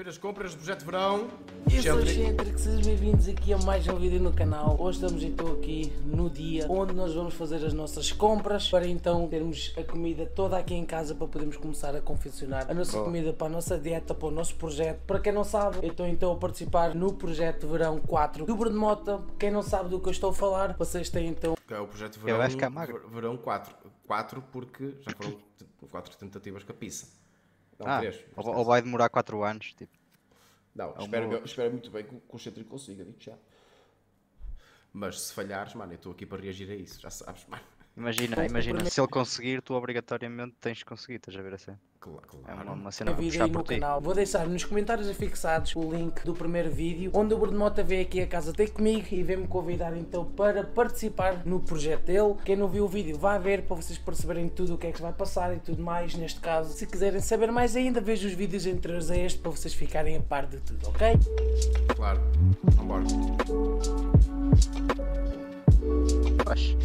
Primeiras compras do projeto de verão. Eu sou o Xentric, sejam bem-vindos aqui a mais um vídeo no canal. Hoje estamos então aqui no dia onde nós vamos fazer as nossas compras para então termos a comida toda aqui em casa para podermos começar a confeccionar a nossa comida para a nossa dieta, para o nosso projeto. Para quem não sabe, eu estou então a participar no projeto de verão 4 do Bruno Mota. Quem não sabe do que eu estou a falar, vocês têm então... É o projeto de verão 4. 4 porque já foram 4 tentativas com a pizza. Não, 3. Ou vai demorar 4 anos, tipo. Não, espero muito bem que o Xentric consiga, digo já. Mas se falhares, mano, eu estou aqui para reagir a isso, já sabes, mano. Imagina, se ele conseguir, tu obrigatoriamente tens de conseguir, estás a ver assim? Claro. É uma cena para vídeo puxar aí por no ti. canal. Vou deixar nos comentários afixados o link do primeiro vídeo, onde o Bruno Mota veio aqui a casa ter comigo e veio-me convidar então para participar no projeto dele. Quem não viu o vídeo vai ver para vocês perceberem tudo o que é que vai passar e tudo mais. Neste caso, se quiserem saber mais ainda, vejam os vídeos anteriores a este para vocês ficarem a par de tudo, ok? Claro, vambora. Acho.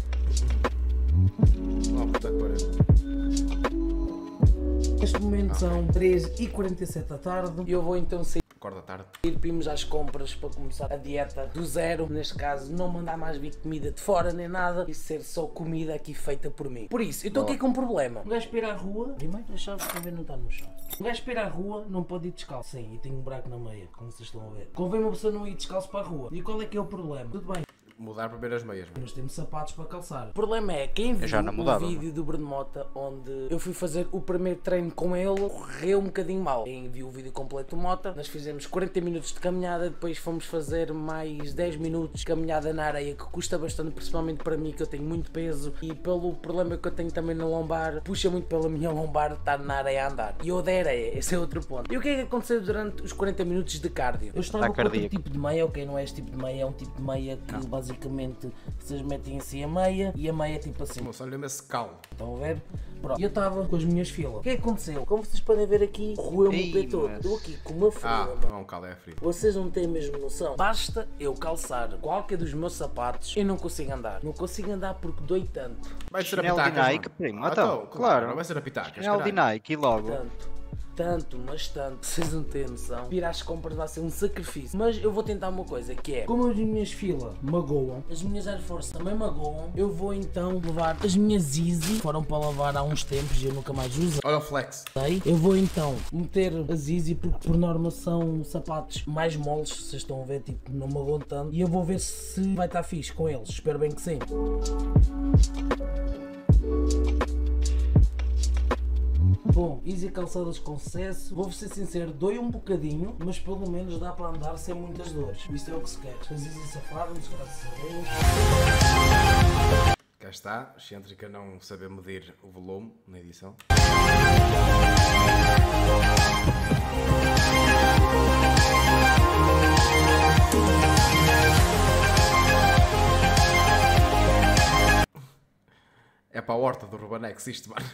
Neste momento são 3h47 da tarde e eu vou então sair. Acorda tarde. Irmos às compras para começar a dieta do zero, neste caso não mandar mais vir comida de fora nem nada e ser só comida aqui feita por mim. Por isso, eu estou aqui com um problema. Um gajo para ir à rua, primeiro a chave também não está no chão. Um gajo para ir à rua não pode ir descalço. Sim, e tenho um buraco na meia, como vocês estão a ver. Convém uma pessoa não ir descalço para a rua. E qual é que é o problema? Tudo bem. Mudar primeiro as meias. Nós temos sapatos para calçar. O problema é, quem viu o vídeo do Bruno Mota, onde eu fui fazer o primeiro treino com ele, correu um bocadinho mal. Quem viu o vídeo completo do Mota, nós fizemos 40 minutos de caminhada, depois fomos fazer mais 10 minutos de caminhada na areia, que custa bastante, principalmente para mim, que eu tenho muito peso, e pelo problema que eu tenho também na lombar, puxa muito pela minha lombar estar na areia a andar. E eu odeio areia, esse é outro ponto. E o que é que aconteceu durante os 40 minutos de cardio? Eu estava com outro tipo de meia, ok, não é este tipo de meia, é um tipo de meia que basicamente vocês metem assim a meia e a meia é tipo assim. Moço, olha-me esse calo. Estão a ver? Pronto. E eu estava com as minhas filas. O que é que aconteceu? Como vocês podem ver aqui, roeu-me o pé todo. Estou aqui com uma fila. Não é um calo, é frio. Vocês não têm mesmo noção. Basta eu calçar qualquer dos meus sapatos, eu não consigo andar. Não consigo andar porque dói tanto. Vai ser a pitacas, de Nike, primo. Então, claro. Não vai ser a pitacas. Chinelo de Nike e logo. Tanto, vocês não têm noção. Ir às compras vai ser um sacrifício. Mas eu vou tentar uma coisa, que é, como as minhas filas magoam, as minhas Air Force também magoam, eu vou então levar as minhas Easy, foram para lavar há uns tempos e eu nunca mais usei. Olha o flex. Eu vou então meter as Easy, porque por norma são sapatos mais moles, vocês estão a ver, tipo, não magoam tanto. E eu vou ver se vai estar fixe com eles, espero bem que sim. Bom, Easy calçadas com sucesso. Vou ser sincero, dói um bocadinho, mas pelo menos dá para andar sem muitas dores. Isto é o que se quer. As Easy safaram-se, graças a Deus. Cá está, Xentric a não saber medir o volume na edição. É para a horta do Rubanex isto, mano.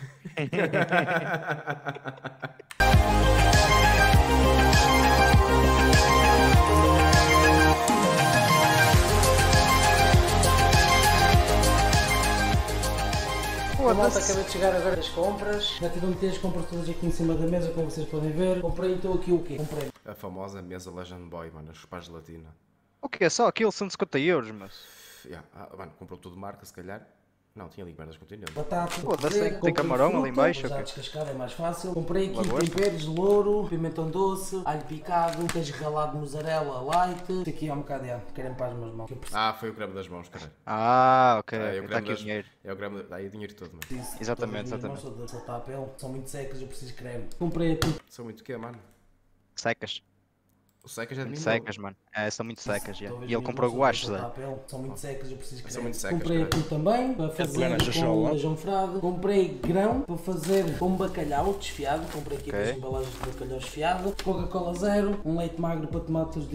Malta, acabei de chegar agora das compras. Já tive a meter as compras todas aqui em cima da mesa, como vocês podem ver. Comprei então aqui o quê? Comprei A famosa mesa Legend Boy, mano, os pais gelatina. O que é só aquilo? São 50 euros, mas... Mano, comprou tudo de marca, se calhar. Não, tinha ali merdas continentes. batata, tem camarão ali em baixo, já ok. descascado é mais fácil. Comprei aqui Lagosta. temperos de louro, pimentão doce, alho picado, queijo ralado de mussarela light. Isto aqui é um bocado, querem para as minhas mãos. Foi o creme das mãos, caralho. Ok. Está aqui o dinheiro. É o creme, aí o dinheiro todo, mano. Exatamente. Soltar a pele, são muito secas, eu preciso de creme. Comprei aqui. São muito o quê, mano? Secas. O secas é de mim. Secas, mano. São muito secas, já. E ele comprou comprou guaches, são muito secas, eu preciso de creme. São muito secas, comprei aqui também, para fazer com feijão frado. Comprei grão, para fazer com bacalhau desfiado. Comprei aqui 2 embalagens de bacalhau desfiado. Coca-Cola zero, um leite magro para tomar todos os dias.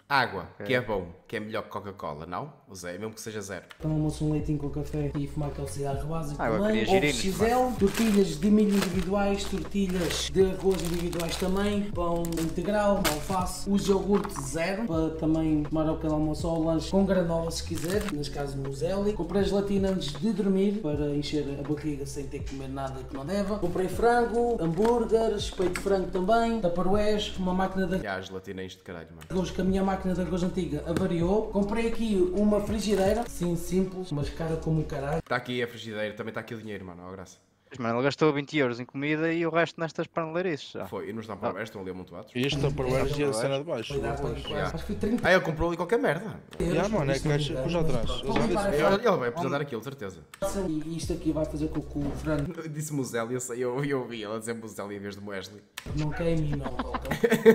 Água, que é bom, que é melhor que Coca-Cola, não? O Zé, mesmo que seja zero. Então almoço um leitinho com café e fumar aquele cigarro básico eu também. queria Ovos XL, tortilhas de milho individuais, tortilhas de arroz individuais também, pão integral, alface, os iogurtes zero, para também tomar ao pequeno almoço ou ao lanche com granola se quiser, neste caso muesli. Comprei gelatina antes de dormir, para encher a barriga sem ter que comer nada que não deva. Comprei frango, hambúrgueres, peito de frango também, taparoés, uma máquina de A gelatina é isto de caralho, mano. arroz, que a minha máquina de arroz antiga avariou. Comprei aqui uma frigideira, sim, simples, mas cara como o caralho. Está aqui a frigideira, também está aqui o dinheiro, mano, ó graça. Mano, ele gastou 20 euros em comida e o resto nestas paneleirices já. Foi, e nos dá para aberto, estão ali amontoados. E este Tupperware e a cena de baixo. Foi dar para aí quase, acho que foi 30 Ah, ele comprou ali qualquer merda. Já, mano, é que caixa pus atrás. Ele vai precisar dar aquilo, de certeza. E isto aqui vai fazer com que o frango Disse Muselli, eu ouvi ela dizer Muselli em vez de Muesli. não caia em mim, não, Colton.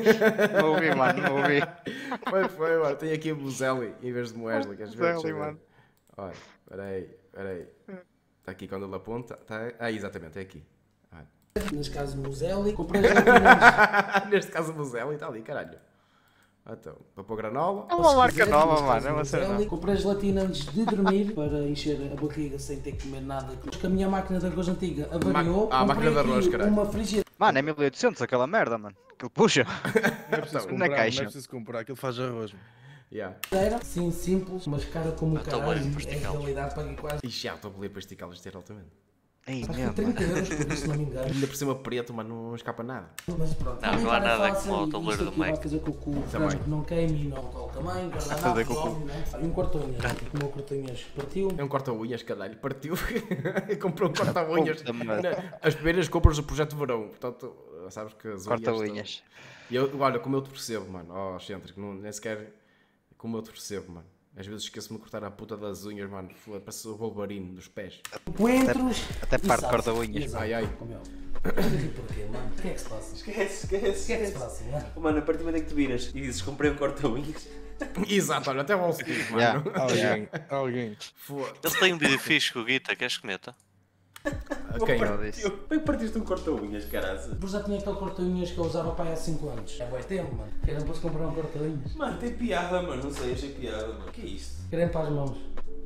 Não ouvi, mano, não ouvi. Foi, mano, tem aqui Muselli em vez de Muesli, queres ver? Muselli, mano. Olha, peraí. Está aqui quando ele aponta. Tá... Ah, exatamente, é aqui. Neste caso, muesli. Comprei gelatina. Neste caso, Muselli está ali, caralho. Então, para pôr granola. É uma marca nova, mano, é uma cena nova. Comprei gelatina antes de dormir, para encher a barriga sem ter que comer nada. Porque a minha máquina de arroz antiga avariou. A máquina de arroz, aqui caralho. uma frigideira. Mano, é 1800 aquela merda, mano. Aquilo puxa. Não é preciso Na comprar, não é caixa. preciso comprar, aquilo faz arroz. Yeah. Sim, simples, mas cara como o caralho. É a realidade, paguei quase. E já estou a bolir para esticá-las de ter altamente. Ei, Acho que mesmo, 30 euros, por isso não me engano. Ainda por cima preto, mas não escapa nada. Mas pronto, Não há nada como o tabuleiro isto do aqui vai Mac. fazer com que o Também. frango não queime e não colo também, Fazer guardanapo, com que- óbvio, né? E um corta-unhas, o meu corta-unhas partiu. É um corta-unhas, caralho, partiu. Comprou um corta-unhas. Puta merda. As primeiras compras do Projeto Verão. Portanto, sabes que as unhas... Corta unhas. E eu, olha, como eu te percebo, mano. Oh, excêntrico, nem sequer... Como eu te percebo, mano. Às vezes esqueço-me de cortar a puta das unhas, mano. Parece o Wolverine dos pés. Coentros Até e parte salsa. corta-unhas. Exato, Ai, ai. como é óbvio. Porquê, mano? O que é que se passa? Esquece. O que é que se passa, mano? Mano, a partir do momento em que tu viras e dizes comprei um corta-unhas. Exato, olha, até o Steve, mano. Yeah. Alguém. Foda. Ele tem um vídeo fixe com o Guita, queres que meta? Quem? Bem partiste um corta-unhas, caralho. Depois já tinha aquele corta-unhas que eu usava para aí há 5 anos. É bom tempo, mano. Querem posso comprar um corta-unhas? Mano, tem piada, mano. Não sei, achei piada, mano. Que é isto? Querem para as mãos?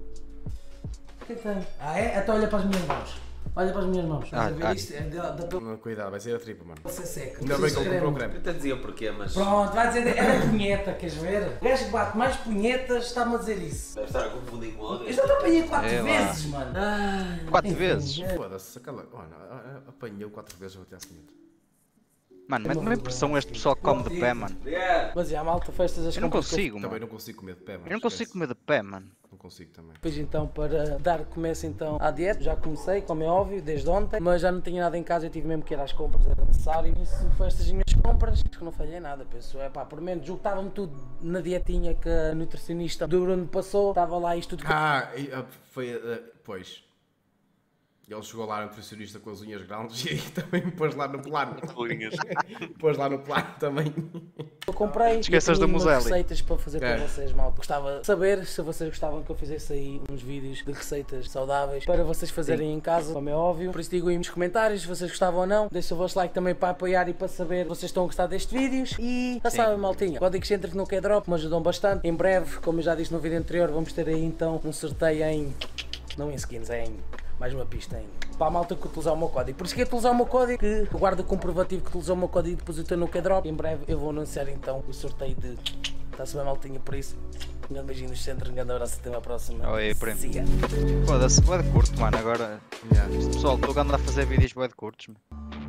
O que é que tem? Ah é? Então olha para as minhas mãos. Olha para as minhas mãos. Estás a ver isto? É da pele Cuidado, vai ser a tripa, mano. ser seca. Ainda bem que ele comprou o creme. Eu até dizia o porquê, mas. Pronto, vai dizer, era punheta, queres ver? O gajo que bate mais punhetas está-me a dizer isso. Deve estar a confundir com Eu outro. já te apanhei 4 É lá. vezes, mano. Ai, 4 enfim, vezes? é. Foda-se, aquela. Olha, apanhou 4 vezes até à seguinte. Mano, mas não é impressão este pessoal que come de pé, mano. Obrigado. Mas já, malta, festas as Eu não compras que consigo, Também mano. não consigo comer de pé, mano. Eu não consigo esquece. comer de pé, mano. Não consigo também. Depois então para dar começo então à dieta, já comecei, como é óbvio, desde ontem, mas já não tinha nada em casa, eu tive mesmo que ir às compras, era necessário. Isso foi estas minhas compras, acho que não falhei nada, penso, é pá, por menos julgava-me tudo na dietinha que a nutricionista do Bruno passou, estava lá isto tudo. Foi. Pois. Ele chegou lá, nutricionista com as unhas grandes e aí também me pôs lá no plano. Unhas. Pôs lá no plano também. Eu comprei Esqueças e da tinha umas Muselli. receitas para fazer É. para vocês, malta. Gostava de saber se vocês gostavam que eu fizesse aí uns vídeos de receitas saudáveis para vocês fazerem em casa, como é óbvio. Por isso digo aí nos comentários se vocês gostavam ou não. Deixa o vosso like também para apoiar e para saber se vocês estão a gostar destes vídeos. E já sabem, maltinha, código excêntrico no K-Drop me ajudam bastante. Em breve, como eu já disse no vídeo anterior, vamos ter aí então um sorteio em... não em skins, é em... mais uma pista ainda. Para a malta que utilizar o meu código. Por isso que utilizar o meu código, que guarda o comprovativo que utilizou o meu código e depositou no K-Drop. Em breve eu vou anunciar então o sorteio de... Está-se bem, maltinha, por isso. Um grande beijinho no centro, um grande abraço, até a próxima. Oi, primo. Siga. Foda-se, bué de curto, mano. Agora, Yeah. este pessoal todo anda a fazer vídeos bué de curtos, mano.